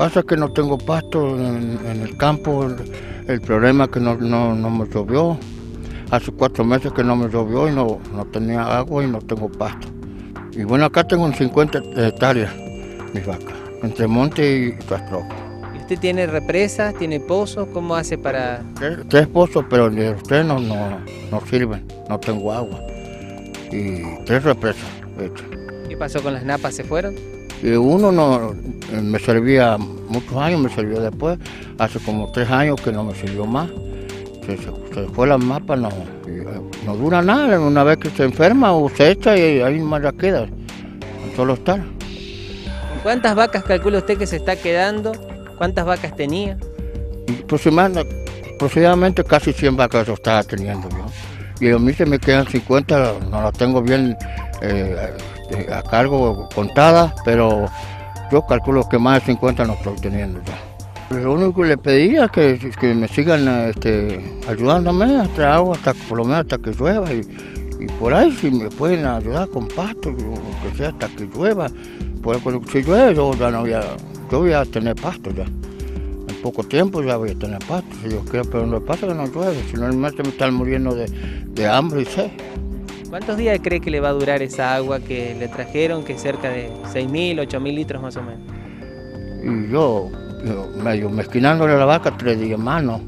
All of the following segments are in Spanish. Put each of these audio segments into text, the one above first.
pasa es que no tengo pasto en el campo. El problema es que no me llovió. Hace 4 meses que no me llovió y no tenía agua y no tengo pasto. Y bueno, acá tengo 50 hectáreas mis vacas, entre monte y rastrojo. ¿Y usted tiene represas, tiene pozos? ¿Cómo hace para...? Tres pozos, pero de ustedes no sirven, no tengo agua. Y 3 represas hechas. ¿Qué pasó con las napas? ¿Se fueron? Y uno no me servía muchos años, me sirvió después. Hace como 3 años que no me sirvió más. Se fue la mapa, no dura nada. Una vez que se enferma o se echa y ahí más ya queda, solo estar. ¿Cuántas vacas calcula usted que se está quedando? ¿Cuántas vacas tenía? Y aproximadamente casi 100 vacas yo estaba teniendo yo. Y a mí se me quedan 50, no las tengo bien a cargo contadas, pero yo calculo que más de 50 no estoy teniendo ya. Lo único que le pedía es que me sigan ayudándome a traer agua por lo menos hasta que llueva y por ahí si me pueden ayudar con pasto, que sea hasta que llueva. Porque si llueve yo voy a tener pasto ya. En poco tiempo ya voy a tener pasto, si Dios quiere, pero no pasa que no llueve, si no me están muriendo de hambre y sed. ¿Cuántos días cree que le va a durar esa agua que le trajeron, que es cerca de 6.000, 8.000 litros más o menos? Y yo medio mezquinándole a la vaca 3 días más, no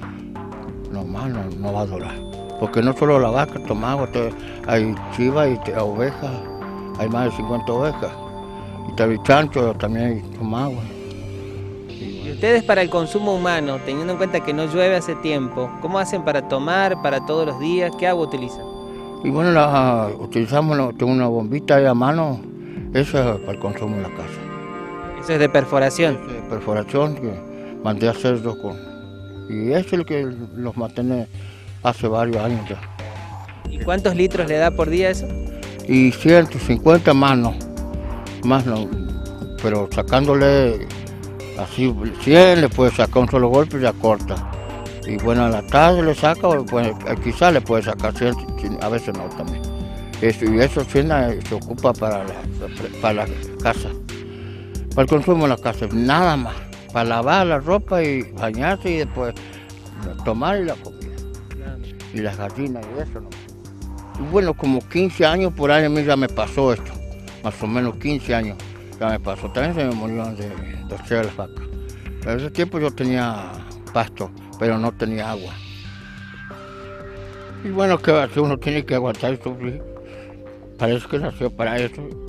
va a durar. Porque no solo la vaca toma agua, hay chivas y ovejas, hay más de 50 ovejas. Y hay chancho también toma agua. ¿Y ustedes para el consumo humano, teniendo en cuenta que no llueve hace tiempo, cómo hacen para tomar, para todos los días? ¿Qué agua utilizan? Y bueno, utilizamos tengo una bombita ahí a mano, esa es para el consumo en la casa. Eso es de perforación. Es de perforación que mandé a hacer yo y es el que los mantiene hace varios años ya. ¿Y cuántos litros le da por día eso? Y 150 más no, pero sacándole así 100 le puede sacar un solo golpe y ya corta. Y bueno, a la tarde le saca, pues, quizás le puede sacar 100, a veces no también. Y eso 100 se ocupa para la casa, para el consumo en la casa, nada más. Para lavar la ropa y bañarse y después tomar y la comida. Y las gallinas y eso, ¿no? Y bueno, como 15 años por ahí a mí ya me pasó esto, más o menos 15 años ya me pasó. También se me murieron de las vacas. En ese tiempo yo tenía pasto, pero no tenía agua. Y bueno, que uno tiene que aguantar y sufrir. Parece que nació para eso.